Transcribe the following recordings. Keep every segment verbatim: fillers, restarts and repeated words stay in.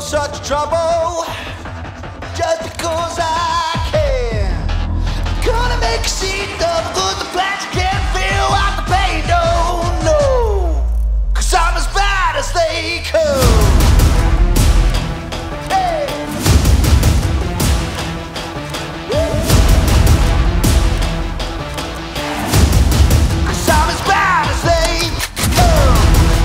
such trouble just because I can. Gonna make a scene of good, the plans you can't feel out the pain, no, no. Cause I'm as bad as they come. Hey. Cause I'm as bad as they come.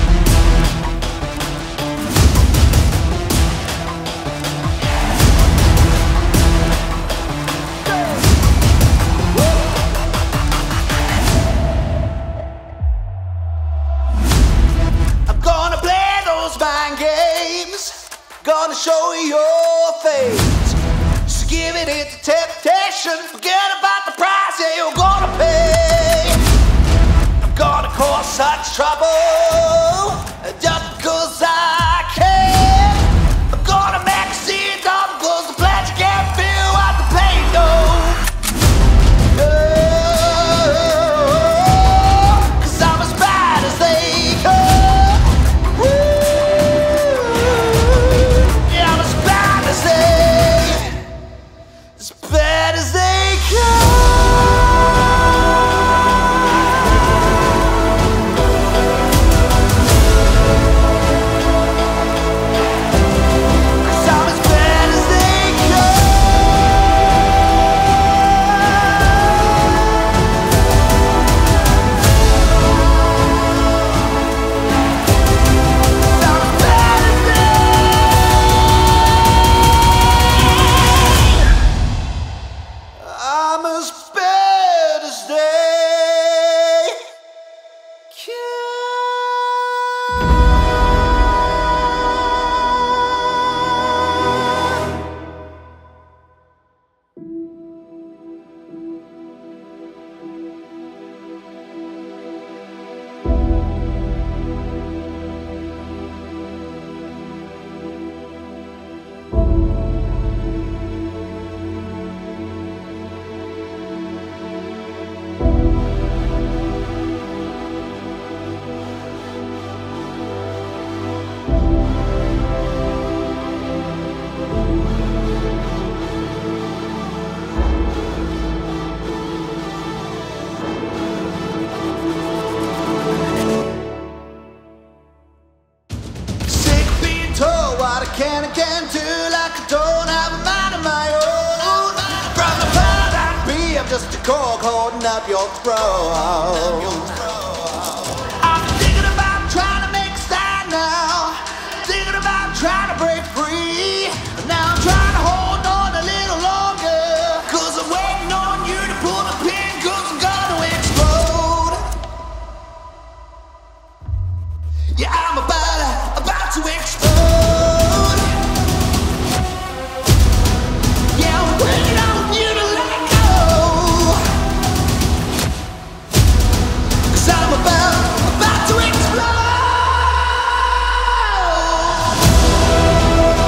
Mind games, gonna show you your face. So give it into temptation, forget about the price that you're gonna pay. I'm gonna cause such trouble just because I can. I'm gonna make a scene of cause the plans you can't feel out the pain, no. Cause I'm as bad as they come. As bad as they Cause I'm as bad as they I'm as bad as they what I can and can't do, like I don't have a mind of my own. From the part I'd be, I'm just a cork holding up your throat. I'm thinking about trying to make a stand now, thinking about trying to break free. Now I'm trying to hold on a little longer, cause I'm waiting on you to pull the pin, cause I'm gonna explode. Yeah, I'm about, about to explode. About, about to explode.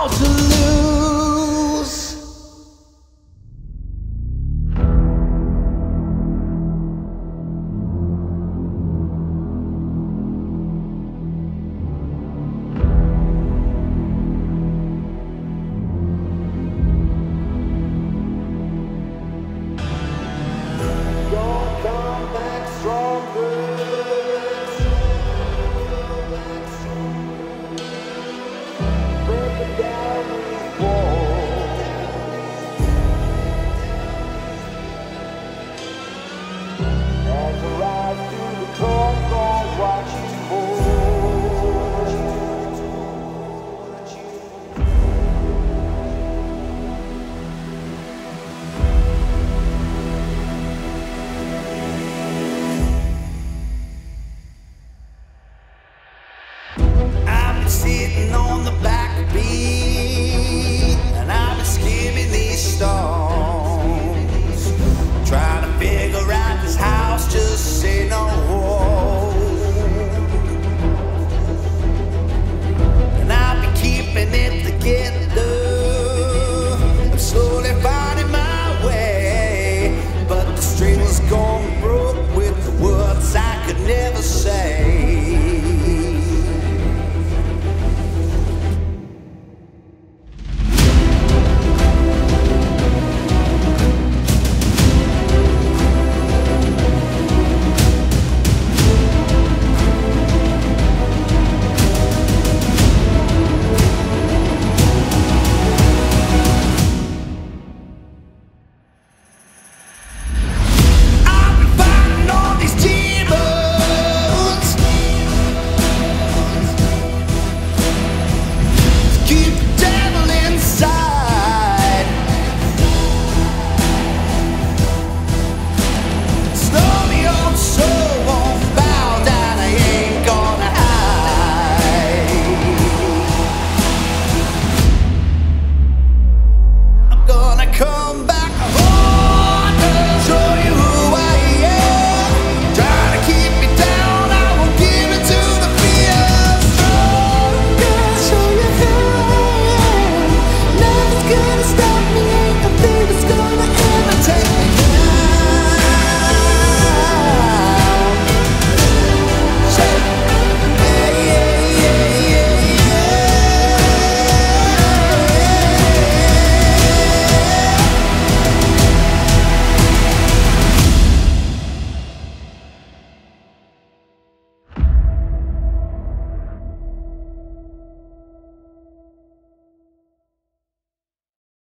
all to lose. Don't come back stronger. Break it down, we fall.